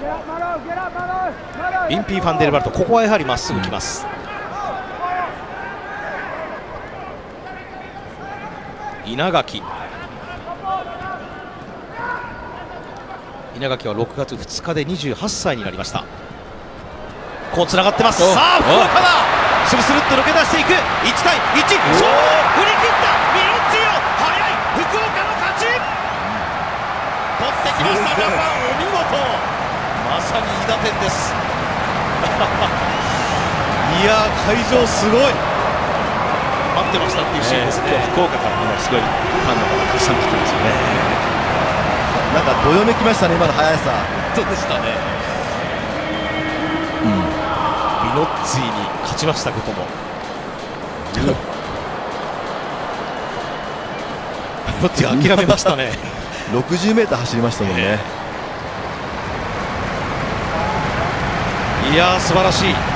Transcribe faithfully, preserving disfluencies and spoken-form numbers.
インピー・ファンデルバルト、ここはやはりまっすぐ来ます。稲垣稲垣はろくがつふつかでにじゅうはっさいになりました。こうつながってます。さあ福岡だ、スルスルっと抜け出していく。いちたいいち、そう振り切ったミロッツィオ、速い福岡の勝ち。取ってきましたジャパン、お見事、まさに韋駄天です。いやー会場すごい待ってましたっていうシーンですね。今日福岡からみんなすごいファンの方がたくさん来てますよね。 なんかどよめきましたね、今の速さ。 そうでしたね。うん、ミノッツィに勝ちました、ここも。ミノッツィ諦めましたね。 ろくじゅうメーター走りましたもんね。 いやー素晴らしい。